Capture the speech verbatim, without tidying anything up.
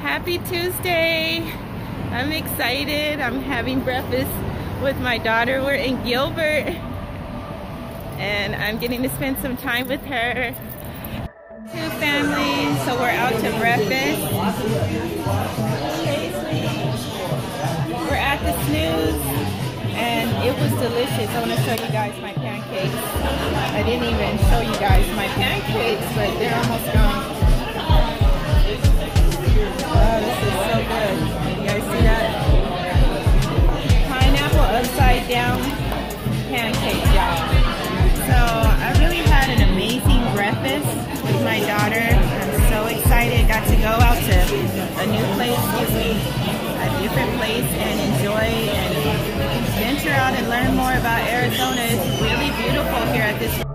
Happy Tuesday. I'm excited. I'm having breakfast with my daughter. We're in Gilbert and I'm getting to spend some time with her. Two families, so we're out to breakfast. Paisley. We're at the Snooze and it was delicious. I want to show you guys my pancakes. I didn't even show you guys my pancakes, but they're almost gone. Oh, this is so good. You guys see that? Pineapple upside down pancakes, y'all. So I really had an amazing breakfast with my daughter. I'm so excited. Got to go out to a new place, excuse me, a different place and enjoy and venture out and learn more about Arizona. It's really beautiful here at this